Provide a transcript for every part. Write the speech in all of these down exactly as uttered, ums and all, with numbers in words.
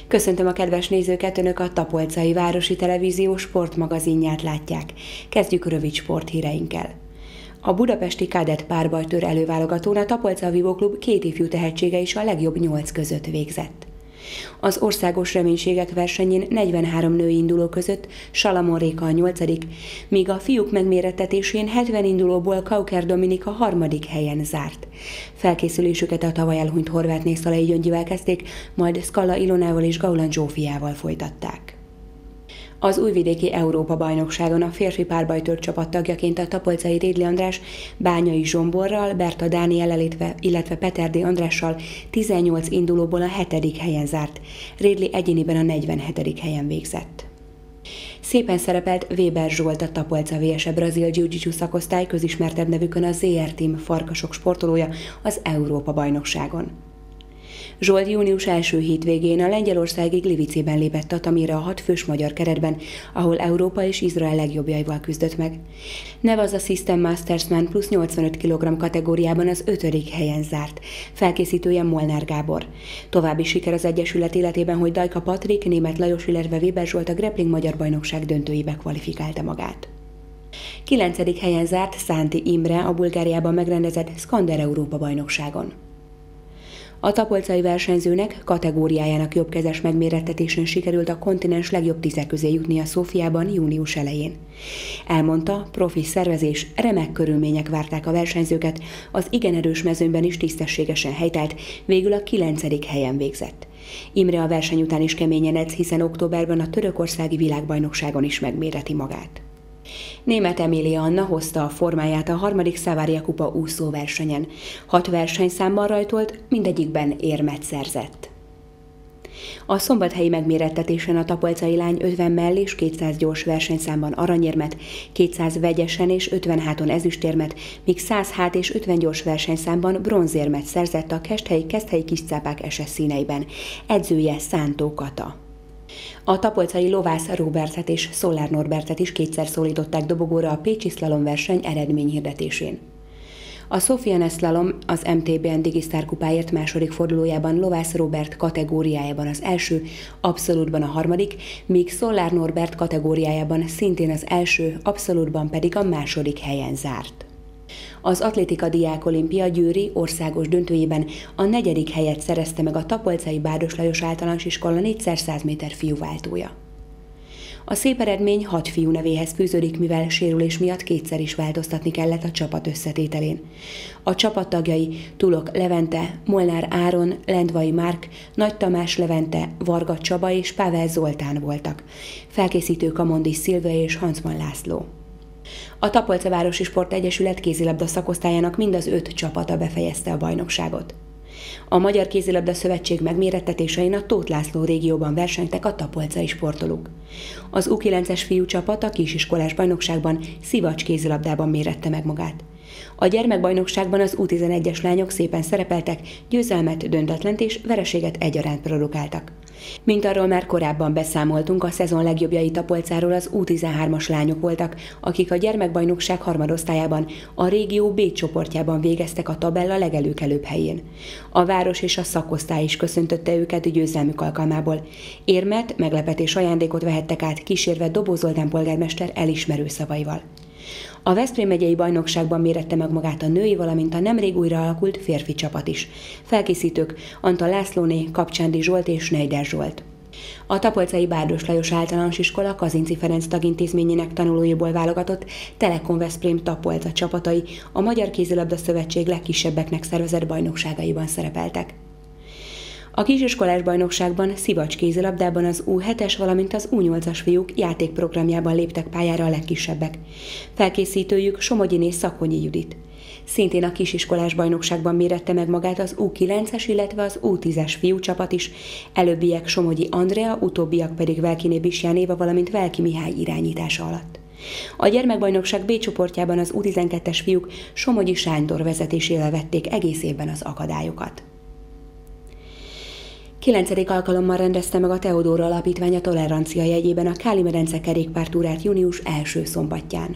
Köszöntöm a kedves nézőket, Önök a Tapolcai Városi Televízió sportmagazinját látják. Kezdjük rövid sporthíreinkkel. A budapesti kadett párbajtőr előválogatón a Tapolca Vívó Klub két ifjú tehetsége is a legjobb nyolc között végzett. Az országos reménységek versenyén negyvenhárom női induló között Salamon Réka a nyolcadik, míg a fiúk megmérettetésén hetven indulóból Kauker Dominik a harmadik helyen zárt. Felkészülésüket a tavaly elhunyt Horvátné Szalai Gyöngyivel kezdték, majd Szkalla Ilonával és Gauland Zsófiával folytatták. Az újvidéki Európa-bajnokságon a férfi párbajtőr csapat tagjaként a tapolcai Rédli András Bányai Zsomborral, Berta Dániellel, illetve Peterdi Andrással tizennyolc indulóból a hetedik helyen zárt. Rédli egyéniben a negyvenhetedik helyen végzett. Szépen szerepelt Weber Zsolt, a Tapolca vé es e Brazil Jiu-Jitsu szakosztály közismertebb nevükön a zé er Team farkasok sportolója az Európa-bajnokságon. Zsolt június első hétvégén a lengyelországi Glivicében lépett tatamira a hatfős magyar keretben, ahol Európa és Izrael legjobbjaival küzdött meg. Nevaza System Mastersman plusz nyolcvanöt kilogramm kategóriában az ötödik helyen zárt. Felkészítője Molnár Gábor. További siker az egyesület életében, hogy Dajka Patrik, Németh Lajos, illetve Weber Zsolt a grappling magyar bajnokság döntőibe kvalifikálta magát. Kilencedik helyen zárt Szánti Imre a Bulgáriában megrendezett Skander Európa bajnokságon. A tapolcai versenyzőnek kategóriájának jobbkezes megmérettetésén sikerült a kontinens legjobb tíze közé jutni a Szófiában június elején. Elmondta, profi szervezés, remek körülmények várták a versenyzőket, az igen erős mezőnyben is tisztességesen helytált, végül a kilencedik helyen végzett. Imre a verseny után is keményen edz, hiszen októberben a törökországi világbajnokságon is megméreti magát. Németh Emília Anna hozta a formáját a harmadik Savaria Kupa úszóversenyen. Hat versenyszámban rajtolt, mindegyikben érmet szerzett. A szombathelyi megmérettetésen a tapolcai lány ötven mell és kétszáz gyors versenyszámban aranyérmet, kétszáz vegyesen és ötven háton ezüstérmet, míg száz hát és ötven gyors versenyszámban bronzérmet szerzett a Kesthelyi Keszthelyi Kiscápák es es színeiben. Edzője Szántó Kata. A tapolcai Lovász Róbertet és Szollár Norbertet is kétszer szólították dobogóra a pécsi szlalomverseny eredményhirdetésén. A Sofia Slalom az em té bé en Digisztár kupáért második fordulójában Lovász Róbert kategóriájában az első, abszolútban a harmadik, míg Szollár Norbert kategóriájában szintén az első, abszolútban pedig a második helyen zárt. Az atlétika diák olimpia győri országos döntőjében a negyedik helyet szerezte meg a tapolcai Bárdos Lajos Általános Iskola négyszer száz méter fiúváltója. A szép eredmény hat fiú nevéhez fűződik, mivel sérülés miatt kétszer is változtatni kellett a csapat összetételén. A csapat tagjai Tulok Levente, Molnár Áron, Lendvai Márk, Nagy Tamás Levente, Varga Csaba és Pável Zoltán voltak. Felkészítő Kamondis Szilva és Hancman László. A Tapolca Városi Sportegyesület kézilabda szakosztályának mind az öt csapata befejezte a bajnokságot. A Magyar Kézilabda Szövetség megmérettetésein a Tóth László régióban versenytek a tapolcai sportolók. Az U kilences fiú csapat a kisiskolás bajnokságban szivacs kézilabdában mérette meg magát. A gyermekbajnokságban az U tizenegyes lányok szépen szerepeltek, győzelmet, döntetlent és vereséget egyaránt produkáltak. Mint arról már korábban beszámoltunk, a szezon legjobbjai Tapolcáról az U tizenhármas lányok voltak, akik a gyermekbajnokság harmadosztályában, a régió B csoportjában végeztek a tabella legelőkelőbb helyén. A város és a szakosztály is köszöntötte őket győzelmük alkalmából. Érmet, meglepetés ajándékot vehettek át, kísérve Dobó Zoltán polgármester elismerő szavaival. A Veszprém megyei bajnokságban mérette meg magát a női, valamint a nemrég újra alakult férfi csapat is. Felkészítők Antal Lászlóné, Kapcsándi Zsolt és Neider Zsolt. A tapolcai Bárdos Lajos Általános Iskola Kazinczy Ferenc tagintézményének tanulóiból válogatott Telekom Veszprém Tapolca csapatai a Magyar Kézilabda Szövetség legkisebbeknek szervezett bajnokságaiban szerepeltek. A kisiskolás bajnokságban szivacs kézilabdában az U hetes, valamint az U nyolcas fiúk játékprogramjában léptek pályára a legkisebbek. Felkészítőjük Somogyiné Szakonyi Judit. Szintén a kisiskolás bajnokságban mérette meg magát az U kilences, illetve az U tízes fiú csapat is, előbbiek Somogyi Andrea, utóbbiak pedig Velkiné Bisján Éva, valamint Velki Mihály irányítása alatt. A gyermekbajnokság B csoportjában az U tizenkettes fiúk Somogyi Sándor vezetésével vették egész évben az akadályokat. Kilencedik alkalommal rendezte meg a Teodóra Alapítvány a tolerancia jegyében a Káli-medence kerékpártúrát június első szombatján.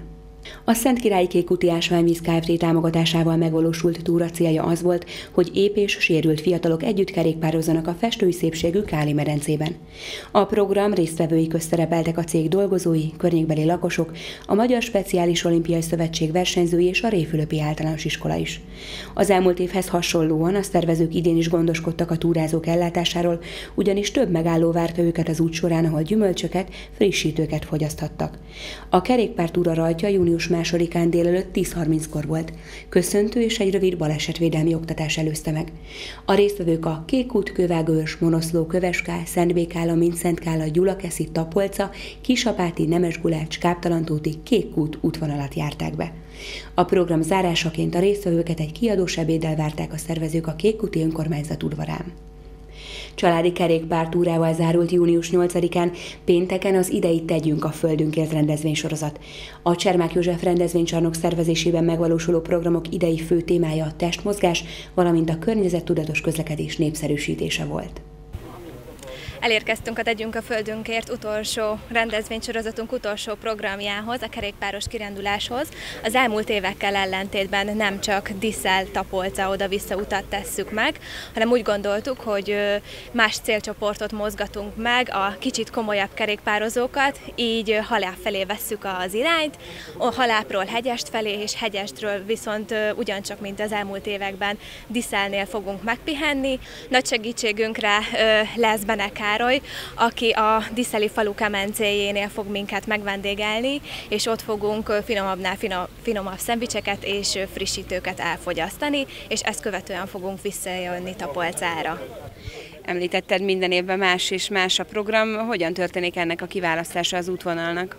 A Szentkirályi Kékkúti Ásványvíz Kft. Támogatásával megvalósult túra célja az volt, hogy ép és sérült fiatalok együtt kerékpározzanak a festői szépségű Káli medencében. A program résztvevői közt szerepeltek a cég dolgozói, környékbeli lakosok, a Magyar Speciális Olimpiai Szövetség versenyzői és a Réfülöpi Általános Iskola is. Az elmúlt évhez hasonlóan a szervezők idén is gondoskodtak a túrázók ellátásáról, ugyanis több megálló várta őket az út során, ahol gyümölcsöket, frissítőket fogyaszthattak. A kerékpártúra rajtja június másodikán délelőtt tíz harminckor volt. Köszöntő és egy rövid balesetvédelmi oktatás előzte meg. A résztvevők a Kékkút, Kővágőrs, Monoszló, Köveskál, Szentbékála, Mintszentkála, Gyulakeszi, Tapolca, Kisapáti, Nemesgulács, Káptalantóti, Kékkút útvonalat járták be. A program zárásaként a résztvevőket egy kiadós ebéddel várták a szervezők a Kékkúti Önkormányzat udvarán. Családi kerékpártúrával zárult június nyolcadikán pénteken az idei Tegyünk a Földünkért rendezvénysorozat. A Csermák József rendezvénycsarnok szervezésében megvalósuló programok idei fő témája a testmozgás, valamint a környezettudatos közlekedés népszerűsítése volt. Elérkeztünk a Tegyünk a Földünkért utolsó rendezvénysorozatunk utolsó programjához, a kerékpáros kiránduláshoz. Az elmúlt évekkel ellentétben nem csak Diszel, Tapolca oda-vissza utat tesszük meg, hanem úgy gondoltuk, hogy más célcsoportot mozgatunk meg, a kicsit komolyabb kerékpározókat, így Haláp felé vesszük az irányt, a Halápról Hegyest felé, és Hegyestről viszont ugyancsak, mint az elmúlt években Diszelnél fogunk megpihenni. Nagy segítségünkre lesz Benek Károly, aki a diszeli falu kemencéjénél fog minket megvendégelni, és ott fogunk finomabbnál finom, finomabb szendvicseket és frissítőket elfogyasztani, és ezt követően fogunk visszajönni Tapolcára. Említetted, minden évben más és más a program. Hogyan történik ennek a kiválasztása az útvonalnak?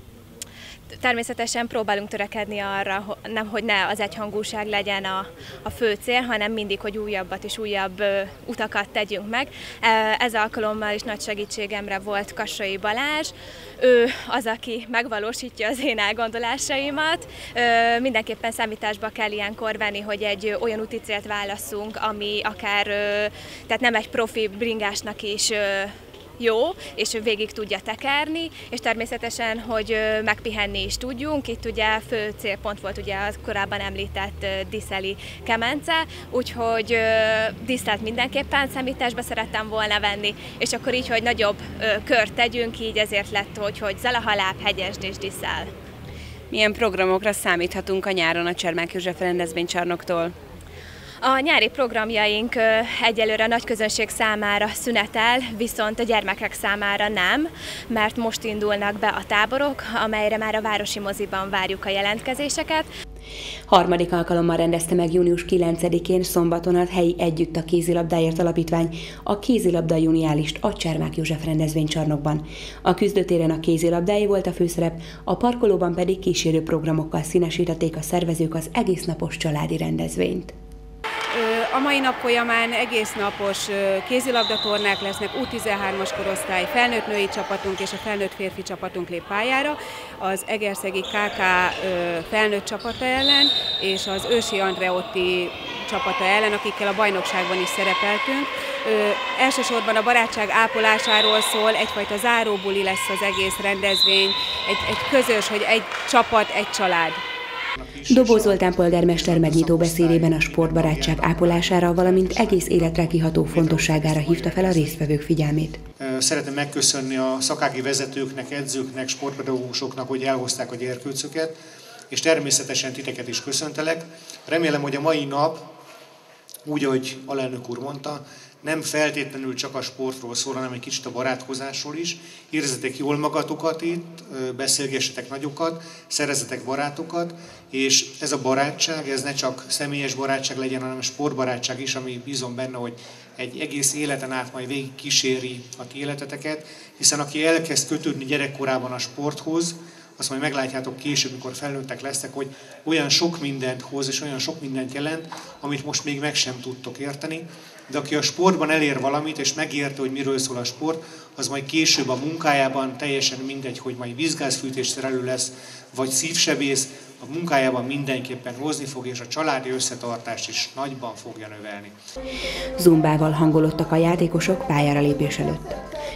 Természetesen próbálunk törekedni arra, nem, hogy ne az egyhangúság legyen a, a fő cél, hanem mindig, hogy újabbat és újabb ö, utakat tegyünk meg. Ez alkalommal is nagy segítségemre volt Kassai Balázs. Ő az, aki megvalósítja az én elgondolásaimat. Ö, mindenképpen számításba kell ilyenkor venni, hogy egy olyan úti célt válasszunk, ami akár, ö, tehát nem egy profi bringásnak is ö, jó, és végig tudja tekerni, és természetesen, hogy megpihenni is tudjunk. Itt ugye fő célpont volt ugye az korábban említett diszeli kemence, úgyhogy diszelt mindenképpen számításba szerettem volna venni, és akkor így, hogy nagyobb kört tegyünk, így ezért lett, hogy, hogy Zalahaláp, Hegyest és Diszel. Milyen programokra számíthatunk a nyáron a Csermák József rendezvénycsarnoktól? A nyári programjaink egyelőre a nagy közönség számára szünetel, viszont a gyermekek számára nem, mert most indulnak be a táborok, amelyre már a Városi Moziban várjuk a jelentkezéseket. Harmadik alkalommal rendezte meg június kilencedikén szombaton a helyi Együtt a kézilabdáért alapítvány a kézilabda juniálist a Csermák József rendezvénycsarnokban. A küzdőtéren a kézilabdáé volt a főszerep, a parkolóban pedig kísérő programokkal színesítették a szervezők az egésznapos családi rendezvényt. A mai nap folyamán egésznapos kézilabdatornák lesznek, U tizenhármas korosztály, felnőtt női csapatunk és a felnőtt férfi csapatunk lép pályára, az egerszegi ká ká felnőtt csapata ellen és az Ősi Andreotti csapata ellen, akikkel a bajnokságban is szerepeltünk. Ö, elsősorban a barátság ápolásáról szól, egyfajta záróbuli lesz az egész rendezvény, egy, egy közös, hogy egy csapat, egy család. Dobó Zoltán polgármester megnyitó beszédében a sportbarátság ápolására, valamint egész életre kiható fontosságára hívta fel a résztvevők figyelmét. Szeretném megköszönni a szakági vezetőknek, edzőknek, sportpedagógusoknak, hogy elhozták a gyerkőcöket, és természetesen titeket is köszöntelek. Remélem, hogy a mai nap, úgy, ahogy alelnök úr mondta, nem feltétlenül csak a sportról szól, hanem egy kicsit a barátkozásról is. Érezzetek jól magatokat itt, beszélgessetek nagyokat, szerezzetek barátokat, és ez a barátság, ez ne csak személyes barátság legyen, hanem sportbarátság is, ami bízom benne, hogy egy egész életen át majd végig kíséri a ti életeteket, hiszen aki elkezd kötődni gyerekkorában a sporthoz, azt majd meglátjátok később, mikor felnőttek lesznek, hogy olyan sok mindent hoz, és olyan sok mindent jelent, amit most még meg sem tudtok érteni. De aki a sportban elér valamit, és megérte, hogy miről szól a sport, az majd később a munkájában teljesen mindegy, hogy majd vízgázfűtésszerelő lesz, vagy szívsebész, a munkájában mindenképpen hozni fog, és a családi összetartást is nagyban fogja növelni. Zumbával hangolódtak a játékosok pályára lépés előtt.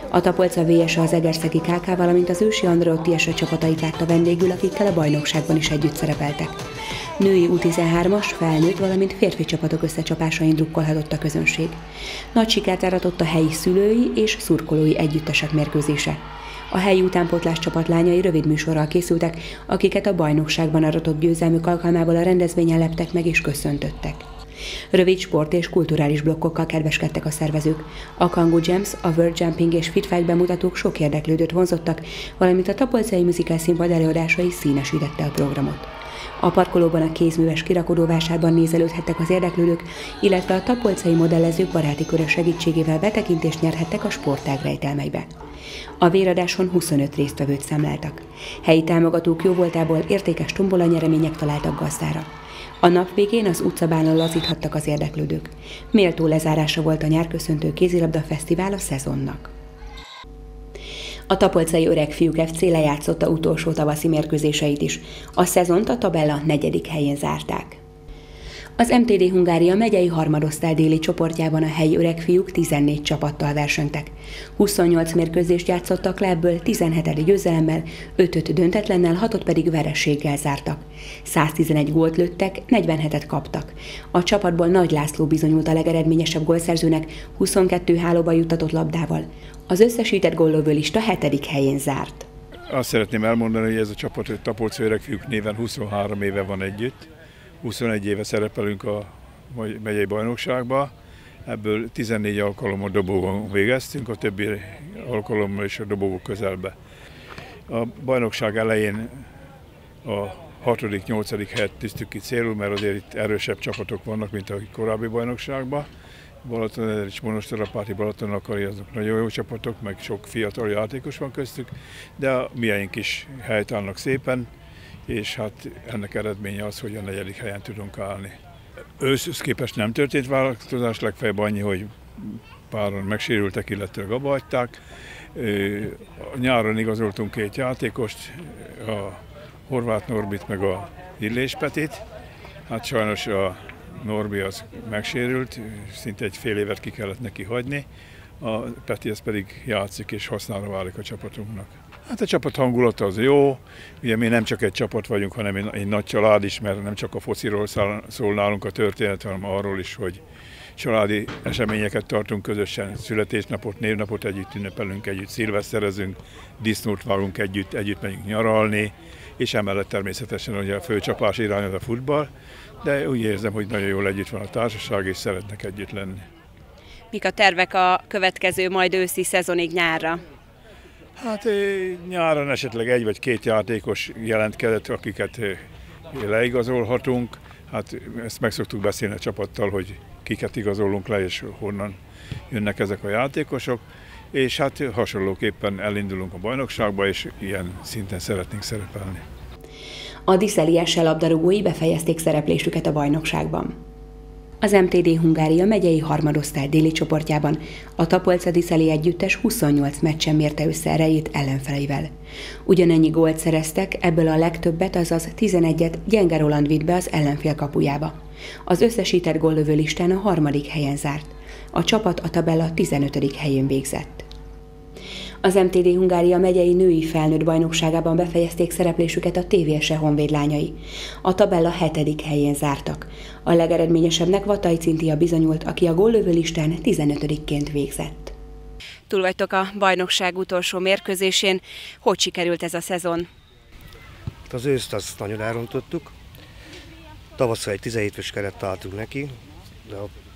A Tapolca vé es az Egerszegi ká ká, valamint az ősi Andreotti es csapatait látta vendégül, akikkel a bajnokságban is együtt szerepeltek. Női U tizenhármas, felnőtt, valamint férfi csapatok összecsapásain drukkolhatott a közönség. Nagy sikert aratott a helyi szülői és szurkolói együttesek mérkőzése. A helyi utánpótlás csapatlányai rövid műsorral készültek, akiket a bajnokságban aratott győzelmük alkalmából a rendezvényen leptek meg és köszöntöttek. Rövid sport és kulturális blokkokkal kedveskedtek a szervezők. A Kangoo Jams, a World Jumping és Fit Fight bemutatók sok érdeklődőt vonzottak, valamint a tapolcai musical színpad előadásai színesítette a programot. A parkolóban a kézműves kirakodóvásárban nézelődhettek az érdeklődők, illetve a tapolcai modellezők baráti köre segítségével betekintést nyerhettek a sportág rejtelmeibe. A véradáson huszonöt résztvevőt számláltak. Helyi támogatók jóvoltából értékes tombola nyeremények találtak gazdára. A nap végén az utcabánon lazíthattak az érdeklődők. Méltó lezárása volt a nyárköszöntő kézilabda fesztivál a szezonnak. A tapolcai Öregfiúk ef cé lejátszotta utolsó tavaszi mérkőzéseit is. A szezont a tabella negyedik helyén zárták. Az em té dé Hungária megyei harmadosztály déli csoportjában a helyi Öregfiúk tizennégy csapattal versengtek. huszonnyolc mérkőzést játszottak le, ebből tizenhetedik győzelemmel, ötöt döntetlennel, hatot pedig vereséggel zártak. száztizenegy gólt lőttek, negyvenhetet kaptak. A csapatból Nagy László bizonyult a legeredményesebb gólszerzőnek, huszonkettő hálóba juttatott labdával. Az összesített góllövő lista hetedik helyén zárt. Azt szeretném elmondani, hogy ez a csapat, hogy Tapolca Öregfiúk néven huszonhárom éve van együtt. huszonegy éve szerepelünk a megyei bajnokságban, ebből tizennégy alkalommal dobogón végeztünk, a többi alkalommal is a dobogó közelbe. A bajnokság elején a hatodik-nyolcadik helyet tűztük ki célul, mert azért itt erősebb csapatok vannak, mint a korábbi bajnokságban. Balaton és Monostorapáti, Balaton-Akari, azok nagyon jó csapatok, meg sok fiatal játékos van köztük, de a miénk is helytállnak szépen, és hát ennek eredménye az, hogy a negyedik helyen tudunk állni. Őszhöz képest nem történt változás, legfeljebb annyi, hogy páran megsérültek, illetve abba hagyták. Nyáron igazoltunk két játékost, a Horváth Norbit meg a Illés Petit. Hát sajnos a Norbi az megsérült, szinte egy fél évet ki kellett neki hagyni, a Peti ez pedig játszik és hasznára válik a csapatunknak. Hát a csapat hangulata az jó, ugye mi nem csak egy csapat vagyunk, hanem egy, egy nagy család is, mert nem csak a fociról szól nálunk a történet, hanem arról is, hogy családi eseményeket tartunk közösen, születésnapot, névnapot együtt ünnepelünk, együtt szilveszterezünk, disznót vágunk együtt, együtt megyünk nyaralni, és emellett természetesen ugye a főcsapás irány az a futball, de úgy érzem, hogy nagyon jól együtt van a társaság, és szeretnek együtt lenni. Mik a tervek a következő majd őszi szezonig nyárra? Hát nyáron esetleg egy vagy két játékos jelentkezett, akiket leigazolhatunk. Hát ezt meg szoktuk beszélni a csapattal, hogy kiket igazolunk le, és honnan jönnek ezek a játékosok. És hát hasonlóképpen elindulunk a bajnokságba, és ilyen szinten szeretnénk szerepelni. A Diszeli es el labdarúgói befejezték szereplésüket a bajnokságban. Az em té dé Hungária megyei harmadosztály déli csoportjában a Tapolca Diszeli együttes huszonnyolc meccsen mérte össze erejét ellenfeleivel. Ugyanennyi gólt szereztek, ebből a legtöbbet, azaz tizenegyet Gyenge Roland vitt be az ellenfél kapujába. Az összesített góllövő listán a harmadik helyen zárt. A csapat a tabella tizenötödik helyén végzett. Az em té dé Hungária megyei női felnőtt bajnokságában befejezték szereplésüket a té vé es e Honvéd lányai. A tabella hetedik helyén zártak. A legeredményesebbnek Vatai Cintia bizonyult, aki a góllövő listán tizenötödikként végzett. Túl vagytok a bajnokság utolsó mérkőzésén. Hogy sikerült ez a szezon? Az őszt azt nagyon elrontottuk. Tavasszal egy tizenhét fős kerettel álltunk neki, de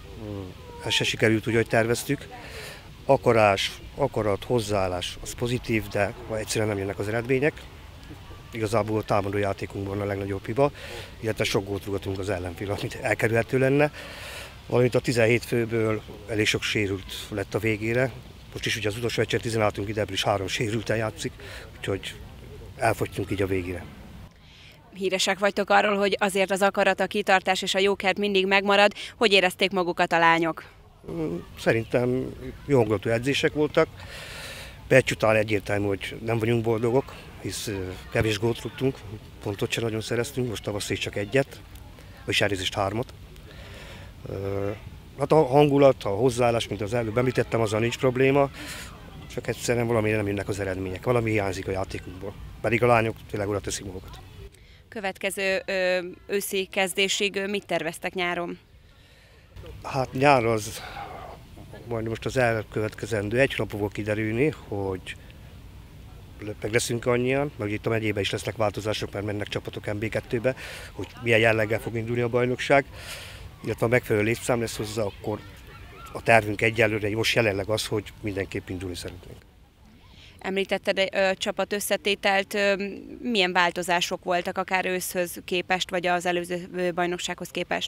ez se sikerült úgy, hogy terveztük. Akarás, akarat, hozzáállás az pozitív, de egyszerűen nem jönnek az eredmények. Igazából a támadó játékunkban a legnagyobb hiba, illetve sok gólt rúgatunk az ellenfél, amit elkerülhető lenne. Valamint a tizenhét főből elég sok sérült lett a végére. Most is ugye az utolsó egyszer tizenhátunk idebből is három sérülten játszik, úgyhogy elfogytunk így a végére. Híresek vagytok arról, hogy azért az akarat, a kitartás és a jókedv mindig megmarad. Hogy érezték magukat a lányok? Szerintem jó hangulatú edzések voltak. Perc után egyértelmű, hogy nem vagyunk boldogok, hisz kevés gólt rúgtunk, pontot sem nagyon szereztünk, most tavasszal csak egyet, vagy elnézést hármat. Hát a hangulat, a hozzáállás, mint az előbb említettem, azzal nincs probléma. csak egyszerűen valamire nem jönnek az eredmények, valami hiányzik a játékukból, pedig a lányok tényleg oda teszik magukat. Következő ö, őszi kezdésig mit terveztek nyáron? Hát nyár az, majd most az elkövetkezendő egy hónapból fog kiderülni, hogy meg leszünk annyian, meg itt a megyében is lesznek változások, mert mennek csapatok em bé kettőbe, hogy milyen jelleggel fog indulni a bajnokság, illetve a megfelelő létszám lesz hozzá, akkor a tervünk egyelőre most jelenleg az, hogy mindenképp indulni szeretnénk. Említetted a csapat összetételt, milyen változások voltak akár őszhöz képest, vagy az előző bajnoksághoz képest?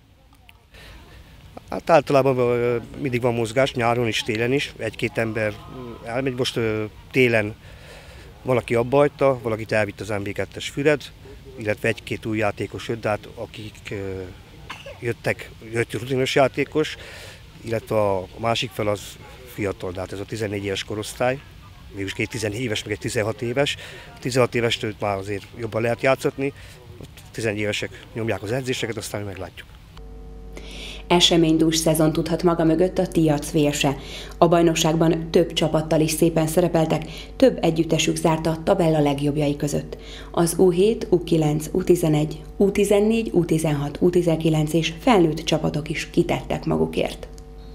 Hát általában mindig van mozgás, nyáron is, télen is. Egy-két ember elmegy, most télen valaki abba hagyta, valakit elvitt az em bé kettes Füred, illetve egy-két új játékos jött, de hát akik jöttek, jött rutinos játékos, illetve a másik fel az fiatal, de hát ez a tizennégy éves korosztály, mégis két tizennégy éves, meg egy tizenhat éves. A tizenhat évestől már azért jobban lehet játszatni, a tizennégy évesek nyomják az edzéseket, aztán meglátjuk. Eseménydús szezon tudhat maga mögött a Tiac Vérse. A bajnokságban több csapattal is szépen szerepeltek, több együttesük zárta a tabella legjobbjai között. Az U hét, U kilenc, U tizenegy, U tizennégy, U tizenhat, U tizenkilenc és felnőtt csapatok is kitettek magukért.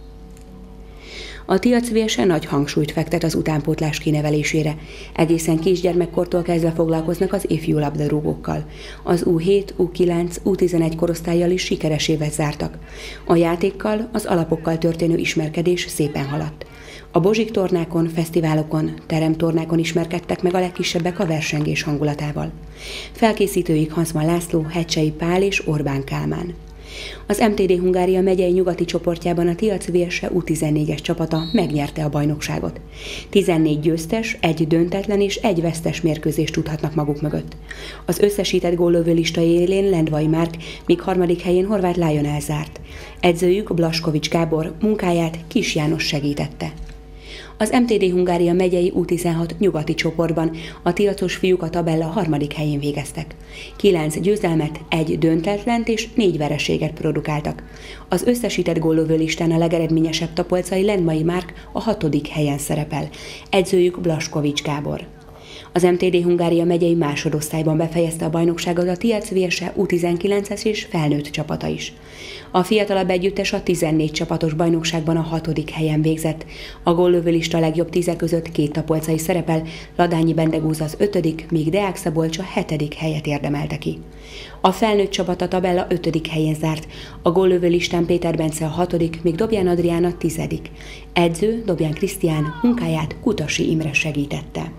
A Tiac Vérse nagy hangsúlyt fektet az utánpótlás kinevelésére. Egészen kisgyermekkortól kezdve foglalkoznak az ifjú labdarúgókkal. Az U hét, U kilenc, U tizenegy korosztállyal is sikeres évet zártak. A játékkal, az alapokkal történő ismerkedés szépen haladt. A Bozsik tornákon, fesztiválokon, teremtornákon ismerkedtek meg a legkisebbek a versengés hangulatával. Felkészítőik Hanszman László, Hecsei Pál és Orbán Kálmán. Az em té dé Hungária megyei nyugati csoportjában a Tiac Vérse U tizennégyes csapata megnyerte a bajnokságot. tizennégy győztes, egy döntetlen és egy vesztes mérkőzést tudhatnak maguk mögött. Az összesített góllövő lista élén Lendvai Márk, míg harmadik helyén Horváth Lionel zárt. Edzőjük Blaskovics Gábor munkáját Kis János segítette. Az em té dé Hungária megyei U tizenhat nyugati csoportban a tiacos fiúk a tabella harmadik helyén végeztek. Kilenc győzelmet, egy döntetlent és négy vereséget produkáltak. Az összesített góllövő listán a legeredményesebb tapolcai Lendvai Márk a hatodik helyen szerepel. Edzőjük Blaskovics Gábor. Az em té dé Hungária megyei másodosztályban befejezte a bajnokságot a Tiac Vérse U tizenkilences és felnőtt csapata is. A fiatalabb együttes a tizennégy csapatos bajnokságban a hatodik helyen végzett. A góllövőlista legjobb tíze között két tapolcai szerepel, Ladányi Bendegúz az ötödik, míg Deák Szabolcs a hetedik helyet érdemelte ki. A felnőtt csapat a tabella ötödik helyén zárt. A góllövőlistán Péter Bence a hatodik, míg Dobján Adrián a tizedik. Edző Dobján Krisztián munkáját Kutasi Imre segítette.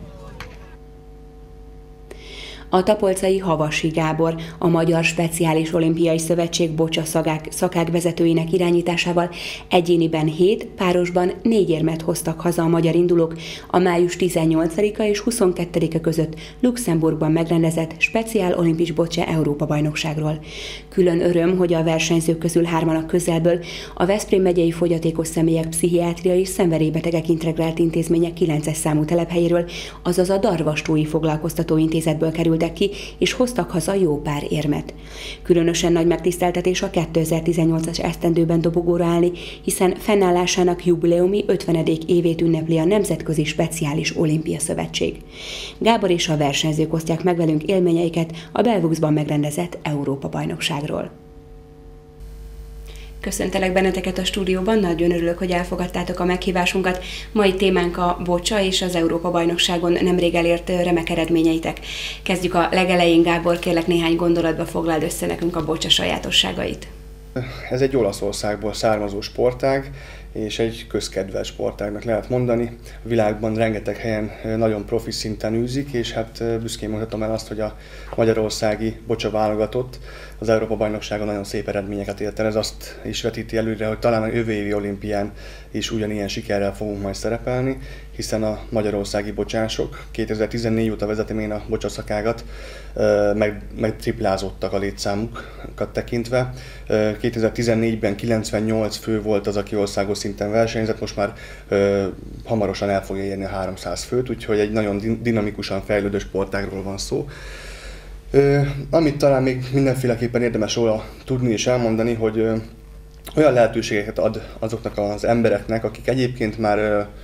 A tapolcai Havasi Gábor, a Magyar Speciális Olimpiai Szövetség bocsa szakák, szakák vezetőinek irányításával egyéniben hét, párosban négy érmet hoztak haza a magyar indulók a május tizennyolcadika és huszonkettedike között Luxemburgban megrendezett Speciál Olimpis Bocce Európa-bajnokságról. Külön öröm, hogy a versenyzők közül hárman a közelből a Veszprém megyei fogyatékos személyek pszichiátriai és szenvedélybetegek integrált intézmények kilences számú telephelyéről, azaz a Darvastói Foglalkoztatóintézetből került ki, és hoztak haza jó pár érmet. Különösen nagy megtiszteltetés a kétezer-tizennyolcas esztendőben dobogóra állni, hiszen fennállásának jubileumi ötvenedik évét ünnepli a Nemzetközi Speciális Olimpia Szövetség. Gábor és a versenyzők osztják meg velünk élményeiket a Belvuxban megrendezett Európa-bajnokságról. Köszöntelek benneteket a stúdióban, nagyon örülök, hogy elfogadtátok a meghívásunkat. Mai témánk a bocsa és az Európa-bajnokságon nemrég elért remek eredményeitek. Kezdjük a legelején, Gábor, kérlek néhány gondolatba foglald össze nekünk a bocsa sajátosságait. Ez egy Olaszországból származó sportág, és egy közkedvelt sportágnak lehet mondani. A világban rengeteg helyen nagyon profi szinten űzik, és hát büszkén mondhatom el azt, hogy a magyarországi bocsa válogatott az Európa-bajnokságon nagyon szép eredményeket ért el. Ez azt is vetíti előre, hogy talán a jövő évi olimpián is ugyanilyen sikerrel fogunk majd szerepelni, hiszen a magyarországi bocsások kétezer-tizennégy óta vezetem én a bocsaszakágat, meg, meg triplázottak a létszámukat tekintve. kétezer-tizennégyben kilencvennyolc fő volt az, aki országos szinten versenyzett, most már ö, hamarosan el fogja érni a háromszáz főt, úgyhogy egy nagyon dinamikusan fejlődő sportágról van szó. Ö, amit talán még mindenféleképpen érdemes róla tudni és elmondani, hogy ö, olyan lehetőségeket ad azoknak az embereknek, akik egyébként már ö,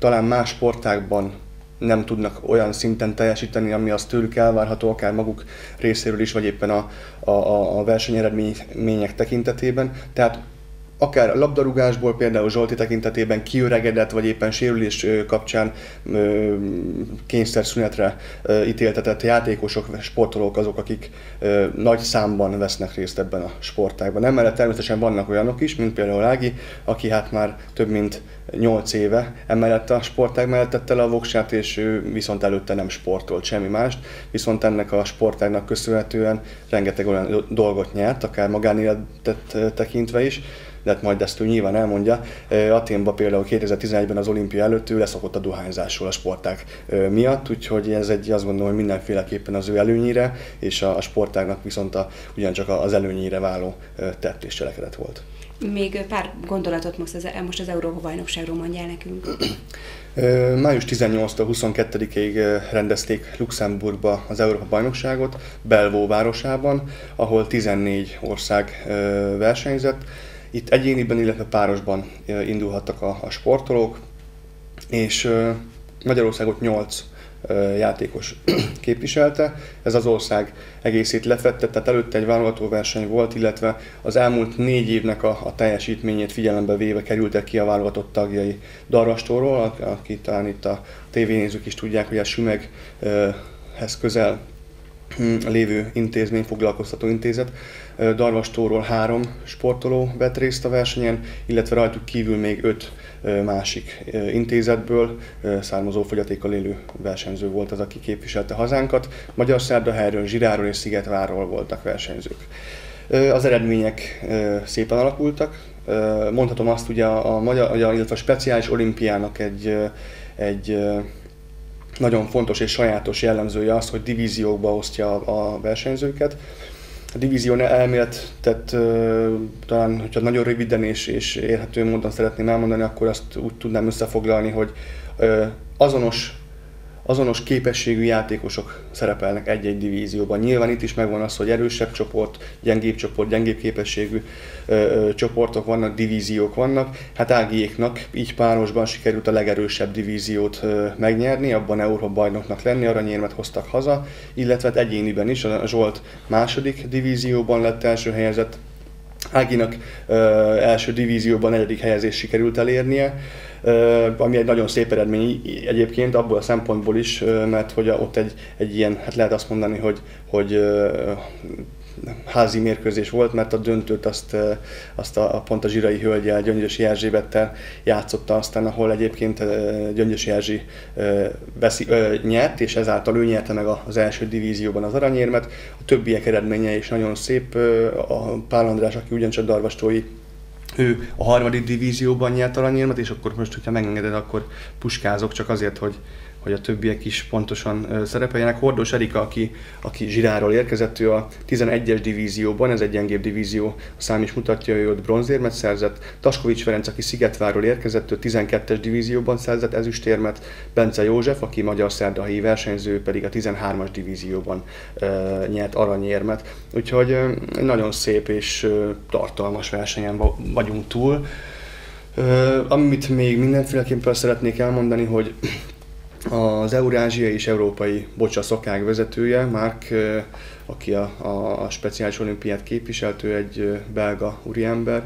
talán más sportágban nem tudnak olyan szinten teljesíteni, ami az tőlük elvárható, akár maguk részéről is, vagy éppen a, a, a versenyeredmények tekintetében. Tehát akár a labdarúgásból például Zsolti tekintetében kiöregedett, vagy éppen sérülés kapcsán kényszerszünetre ítéltetett játékosok, sportolók azok, akik nagy számban vesznek részt ebben a sportágban. Emellett természetesen vannak olyanok is, mint például Ági, aki hát már több mint nyolc éve emellett a sportág mellett tette le a voksát, és ő viszont előtte nem sportolt semmi mást, viszont ennek a sportágnak köszönhetően rengeteg olyan dolgot nyert, akár magánéletet tekintve is, de hát majd ezt ő nyilván elmondja. Athénban például kétezer-tizenegyben az olimpia előtt ő leszokott a dohányzásról a sportág miatt, úgyhogy ez egy, azt gondolom, hogy mindenféleképpen az ő előnyére, és a, a sportágnak viszont a, ugyancsak az előnyére váló tett és cselekedet volt. Még pár gondolatot most az, most az Európa-bajnokságról mondjál nekünk. május tizennyolcadikától huszonkettedikéig rendezték Luxemburgba az Európa-bajnokságot, Belvaux városában, ahol tizennégy ország versenyzett. Itt egyéniben, illetve párosban indulhattak a, a sportolók, és Magyarországot nyolc játékos képviselte. Ez az ország egészét lefette, tehát előtte egy válogatóverseny volt, illetve az elmúlt négy évnek a, a teljesítményét figyelembe véve kerültek ki a válogatott tagjai Darvastóról, akit talán itt a tévénézők is tudják, hogy a Sümeghez közel lévő intézmény, foglalkoztató intézet. Darvastóról három sportoló vett részt a versenyen, illetve rajtuk kívül még öt másik intézetből származó fogyatékkal élő versenyző volt az, aki képviselte hazánkat. Magyarszerdahelyről, Zsiráról és Szigetvárról voltak versenyzők. Az eredmények szépen alakultak. Mondhatom azt, ugye a, a magyar, illetve a speciális olimpiának egy, egy nagyon fontos és sajátos jellemzője az, hogy divíziókba osztja a versenyzőket. A divízió elméletet talán, hogyha nagyon röviden és, és érhető módon szeretném elmondani, akkor azt úgy tudnám összefoglalni, hogy azonos, azonos képességű játékosok szerepelnek egy-egy divízióban. Nyilván itt is megvan az, hogy erősebb csoport, gyengébb csoport, gyengébb képességű ö, ö, csoportok vannak, divíziók vannak. Hát Ágiéknak így párosban sikerült a legerősebb divíziót ö, megnyerni, abban Európa-bajnoknak lenni, aranyérmet hoztak haza, illetve egyéniben is, a Zsolt második divízióban lett első helyezett. Áginak ö, első divízióban negyedik helyezést sikerült elérnie, ö, ami egy nagyon szép eredmény egyébként abból a szempontból is, ö, mert hogy ott egy, egy ilyen, hát lehet azt mondani, hogy, hogy ö, házi mérkőzés volt, mert a döntőt azt, azt a, pont a zsirai hölgyel, Gyöngyösi Erzsébettel játszotta aztán, ahol egyébként Gyöngyösi Erzsi veszi, ö, nyert, és ezáltal ő nyerte meg az első divízióban az aranyérmet. A többiek eredménye is nagyon szép. A Pál András, aki ugyancsak darvastói, ő a harmadik divízióban nyert aranyérmet, és akkor most, hogyha megengeded, akkor puskázok csak azért, hogy hogy a többiek is pontosan uh, szerepeljenek. Hordós Erika, aki, aki Zsiráról érkezett, ő a tizenegyes divízióban, ez egy gyengébb divízió, a szám is mutatja, ő ott bronzérmet szerzett. Taskovics Ferenc, aki Szigetvárról érkezett, ő tizenkettes divízióban szerzett ezüstérmet. Bence József, aki magyarszerdahelyi versenyző, pedig a tizenhármas divízióban uh, nyert aranyérmet. Úgyhogy uh, nagyon szép és uh, tartalmas versenyen vagyunk túl. Uh, amit még mindenféleképpen szeretnék elmondani, hogy az eurázsiai és európai bocsa szakág vezetője, Mark, aki a, a, a speciális olimpiát képviseltő, egy belga úriember,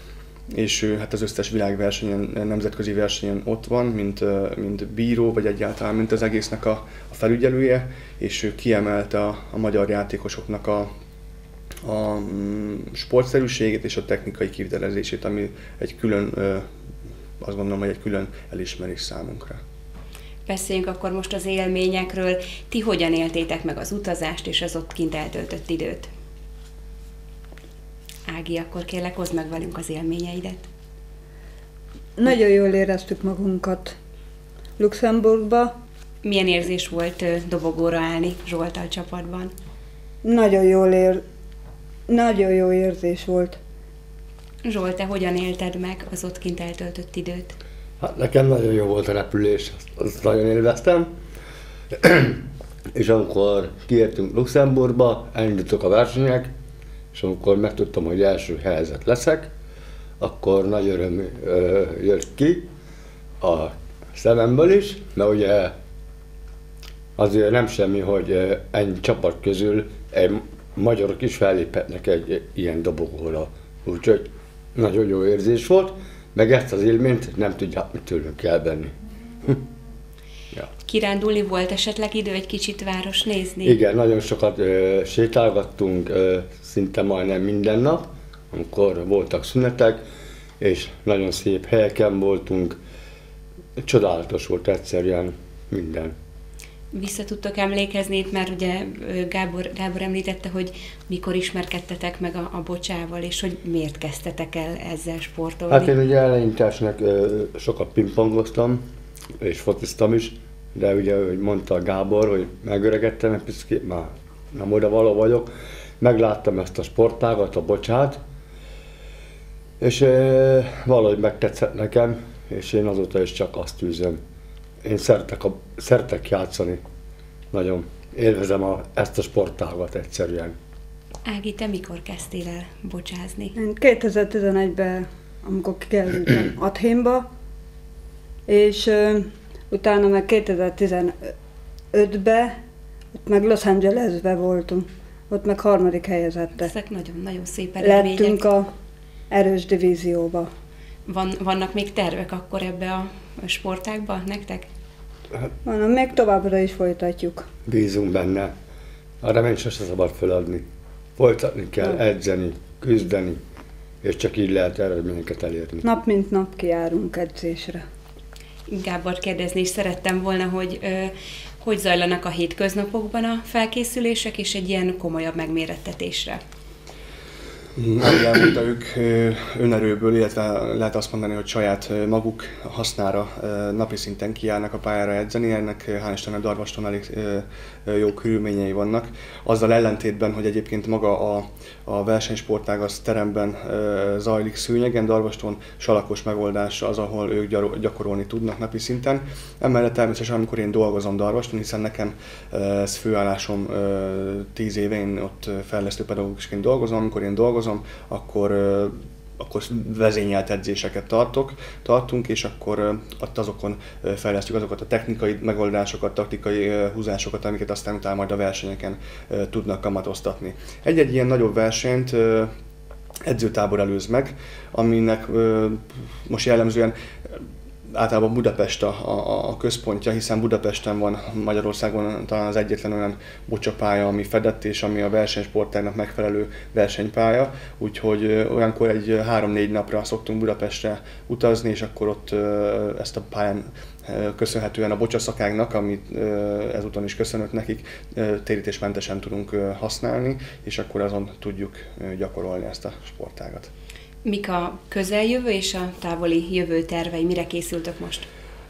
és ő hát az összes világversenyen, nemzetközi versenyen ott van, mint, mint bíró, vagy egyáltalán mint az egésznek a, a felügyelője, és ő kiemelte a, a magyar játékosoknak a, a sportszerűségét és a technikai kivitelezését, ami egy külön, azt gondolom, hogy egy külön elismerés számunkra. Beszéljünk akkor most az élményekről. Ti hogyan éltétek meg az utazást és az ott kint eltöltött időt? Ági, akkor kérlek, hozd meg velünk az élményeidet. Nagyon jól éreztük magunkat Luxemburgba. Milyen érzés volt dobogóra állni Zsolttal csapatban? Nagyon jól ér... Nagyon jó érzés volt. Zsolt, te hogyan élted meg az ott kint eltöltött időt? Hát nekem nagyon jó volt a repülés, azt nagyon élveztem. És amikor kiértünk Luxemburgba, elindultak a versenyek, és amikor megtudtam, hogy első helyzet leszek, akkor nagy öröm ö, jött ki a szememből is, de ugye azért nem semmi, hogy ennyi csapat közül egy magyarok is felléphetnek egy ilyen dobogóra. Úgyhogy nagyon jó érzés volt, meg ezt az élményt nem tudják mit tőlünk elvenni. Ja. Kirándulni volt esetleg idő egy kicsit város nézni? Igen, nagyon sokat ö, sétálgattunk, ö, szinte majdnem minden nap, amikor voltak szünetek, és nagyon szép helyeken voltunk. Csodálatos volt egyszerűen minden. Vissza tudtok emlékezni itt, mert ugye Gábor, Gábor említette, hogy mikor ismerkedtetek meg a, a bocsával, és hogy miért kezdtetek el ezzel sportolni? Hát én ugye eleintásnak sokat pingpongoztam, és fociztam is, de ugye, hogy mondta Gábor, hogy megöregedtem egy picit, már nem oda való vagyok, megláttam ezt a sportágat, a bocsát, és e, valahogy megtetszett nekem, és én azóta is csak azt tűzöm. Én szeretek, a, szeretek játszani, nagyon élvezem a, ezt a sportágat egyszerűen. Ági, te mikor kezdtél el bocsázni? Én kétezer-tizenegyben, amikor kikerültem Athénba, és uh, utána meg kétezer-tizenötben, ott meg Los Angelesbe voltunk, ott meg harmadik helyezettek. Ezek nagyon-nagyon szép eredmények. Lettünk a erős divízióba. Van, vannak még tervek akkor ebbe a sportágba nektek? Van, még továbbra is folytatjuk. Bízunk benne. A reményt sose szabad feladni. Folytatni kell, edzeni, küzdeni, és csak így lehet eredményeket elérni. Nap mint nap kijárunk edzésre. Gábor kérdezni is szerettem volna, hogy ö, hogy zajlanak a hétköznapokban a felkészülések és egy ilyen komolyabb megmérettetésre? Ahogy elmondta, ők önerőből, illetve lehet azt mondani, hogy saját maguk hasznára napi szinten kijárnak a pályára edzeni, ennek hál' Istennek Darvaston elég jó körülményei vannak. Azzal ellentétben, hogy egyébként maga a, a versenysportág az teremben zajlik szőnyegen, Darvaston salakos megoldás az, ahol ők gyakorolni tudnak napi szinten. Emellett természetesen, amikor én dolgozom Darvaston, hiszen nekem ez főállásom tíz éve, én ott fejlesztő pedagógusként dolgozom, amikor én dolgozom, akkor, akkor vezényelt edzéseket tartok, tartunk, és akkor ott azokon fejlesztjük azokat a technikai megoldásokat, taktikai húzásokat, amiket aztán utána majd a versenyeken tudnak kamatoztatni. Egy-egy ilyen nagyobb versenyt edzőtábor előz meg, aminek most jellemzően általában Budapest a, a, a központja, hiszen Budapesten van Magyarországon talán az egyetlen olyan bocsapálya, ami fedett, és ami a versenysportágnak megfelelő versenypálya. Úgyhogy olyankor egy három-négy napra szoktunk Budapestre utazni, és akkor ott ezt a pályán köszönhetően a bocsaszakágnak, amit ezúton is köszönök nekik, térítésmentesen tudunk használni, és akkor azon tudjuk gyakorolni ezt a sportágat. Mik a közeljövő és a távoli jövő tervei? Mire készültök most?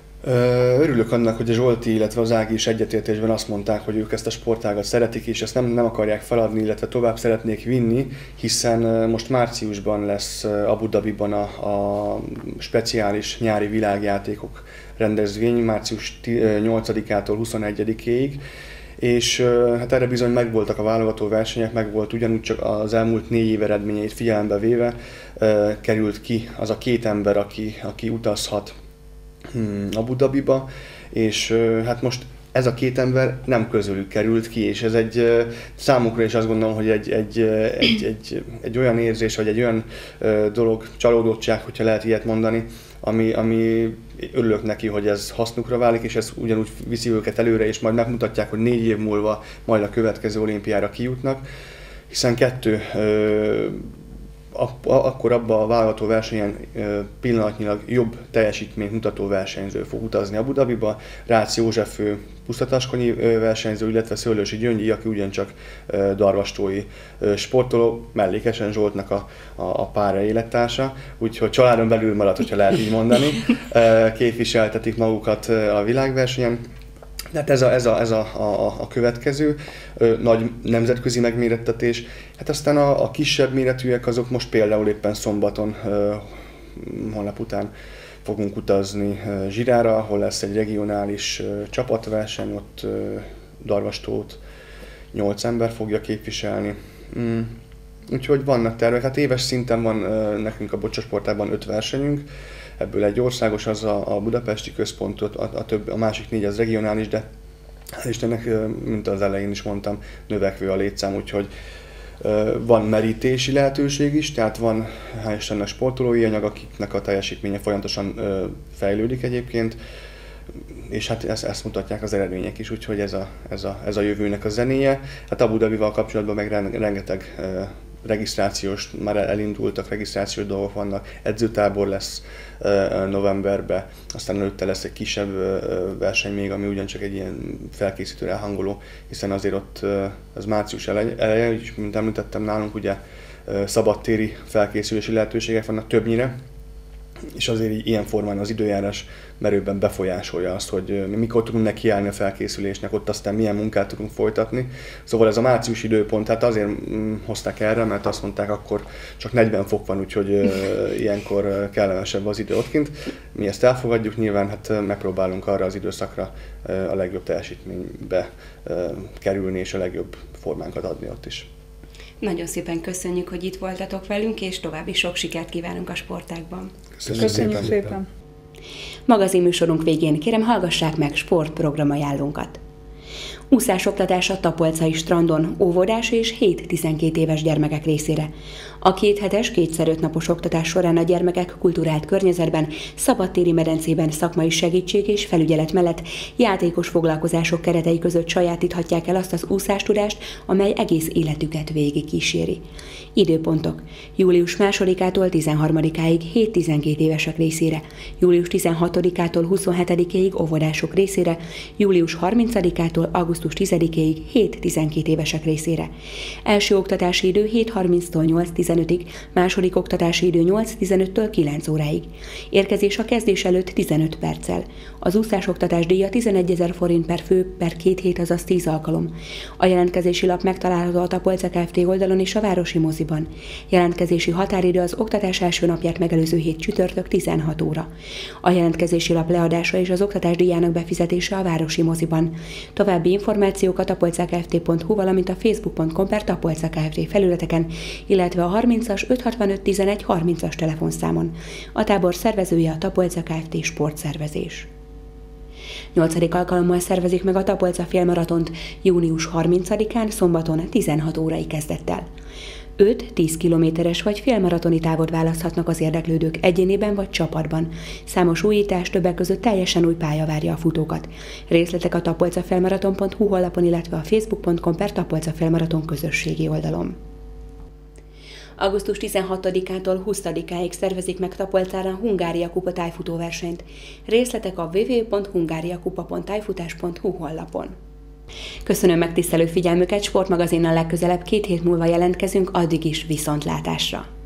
Örülök annak, hogy a Zsolti, illetve az Ági is egyetértésben azt mondták, hogy ők ezt a sportágat szeretik, és ezt nem, nem akarják feladni, illetve tovább szeretnék vinni, hiszen most márciusban lesz Abu Dhabiban a, a speciális nyári világjátékok rendezvény, március nyolcadikától huszonegyedikéig. És hát erre bizony megvoltak a válogató versenyek, megvolt ugyanúgy, csak az elmúlt négy év eredményeit figyelembe véve került ki az a két ember, aki, aki utazhat Abu Dhabiba, és hát most ez a két ember nem közülük került ki, és ez egy számukra is azt gondolom, hogy egy, egy, egy, egy, egy olyan érzés, vagy egy olyan dolog, csalódottság, hogyha lehet ilyet mondani, ami, ami örülök neki, hogy ez hasznukra válik, és ez ugyanúgy viszi őket előre, és majd megmutatják, hogy négy év múlva majd a következő olimpiára kijutnak, hiszen kettő akkor abban a válogató versenyen pillanatnyilag jobb teljesítményt mutató versenyző fog utazni Abu Dhabiba, Rácz József pusztataskonyi versenyző, illetve Szőlősi Gyöngyi, aki ugyancsak darvastói sportoló, mellékesen Zsoltnak a, a, a pára élettársa, úgyhogy családon belül maradt, hogyha lehet így mondani, képviseltetik magukat a világversenyen. Tehát ez a, ez a, ez a, a, a következő ö, nagy nemzetközi megmérettetés. Hát aztán a, a kisebb méretűek azok most például éppen szombaton, ö, holnap után fogunk utazni ö, Zsirára, ahol lesz egy regionális ö, csapatverseny, ott ö, Darvastót nyolc ember fogja képviselni. Mm. Úgyhogy vannak tervek, hát éves szinten van ö, nekünk a bocsasportában öt versenyünk. ebből egy országos, az a, a budapesti központot, a, a, több, a másik négy az regionális, de hál' Istennek, mint az elején is mondtam, növekvő a létszám, úgyhogy van merítési lehetőség is, tehát van hál' Istennek sportolói anyag, akiknek a teljesítménye folyamatosan fejlődik egyébként, és hát ezt, ezt mutatják az eredmények is, úgyhogy ez a, ez a, ez a jövőnek a zenéje. Hát Abu Dhabival kapcsolatban meg rengeteg regisztrációs, már elindultak, regisztrációs dolgok vannak, edzőtábor lesz novemberben, aztán előtte lesz egy kisebb verseny még, ami ugyancsak egy ilyen felkészítő elhangoló, hiszen azért ott az március eleje, és mint említettem, nálunk ugye szabadtéri felkészülési lehetőségek vannak többnyire, és azért ilyen formán az időjárás merőben befolyásolja azt, hogy mikor tudunk nekiállni a felkészülésnek, ott aztán milyen munkát tudunk folytatni. Szóval ez a március időpont, hát azért hozták erre, mert azt mondták, akkor csak negyven fok van, úgyhogy ilyenkor kellemesebb az idő ott kint. Mi ezt elfogadjuk, nyilván hát megpróbálunk arra az időszakra a legjobb teljesítménybe kerülni, és a legjobb formánkat adni ott is. Nagyon szépen köszönjük, hogy itt voltatok velünk, és további sok sikert kívánunk a sportágban. Köszönjük, Köszönjük szépen! szépen. Magazinműsorunk végén kérem, hallgassák meg sportprogramajánlónkat. Úszásoktatás a Tapolcai strandon óvodás és hét-tizenkét éves gyermekek részére. A kéthetes, kétszer öt napos oktatás során a gyermekek kulturált környezetben, szabadtéri medencében szakmai segítség és felügyelet mellett játékos foglalkozások keretei között sajátíthatják el azt az úszástudást, amely egész életüket végig kíséri. Időpontok: július másodikától tizenharmadikáig hét-tizenkét évesek részére, július tizenhatodikától huszonhetedikéig óvodások részére, július harmincadikától augusztus tizedikéig hét-tizenkét évesek részére. Első oktatási idő hét harminctól nyolc tizenötig, második oktatási idő nyolc tizenöttől kilenc óráig. Érkezés a kezdés előtt tizenöt perccel. Az úszásoktatás díja tizenegyezer forint per fő per két hét, azaz tíz alkalom. A jelentkezési lap megtalálható a Tapolca Kft. Oldalon és a Városi Moziban. Jelentkezési határidő az oktatás első napját megelőző hét csütörtök tizenhat óra. A jelentkezési lap leadása és az oktatás díjának befizetése a Városi Moziban. További információk a tapolcakft pont hu, valamint a facebook pont com per Tapolca Kft. Felületeken, illetve a harmincas ötszázhatvanöt tizenegy harmincas telefonszámon. A tábor szervezője a Tapolca Kft. Sportszervezés. Nyolcadik alkalommal szervezik meg a Tapolca félmaratont június harmincadikán szombaton tizenhat órai kezdettel. öt-tíz kilométeres vagy félmaratoni távot választhatnak az érdeklődők egyéniben vagy csapatban. Számos újítás, többek között teljesen új pálya várja a futókat. Részletek a tapolcafélmaraton pont hu honlapon, illetve a facebook pont com per Tapolca Félmaraton közösségi oldalon. augusztus tizenhatodikától huszadikáig szervezik meg Tapolcán a Hungária Kupa tájfutóversenyt. Részletek a double-u double-u double-u pont hungariakupa pont tájfutás pont hu honlapon. Köszönöm megtisztelő figyelmüket, sportmagazinnal legközelebb két hét múlva jelentkezünk, addig is viszontlátásra!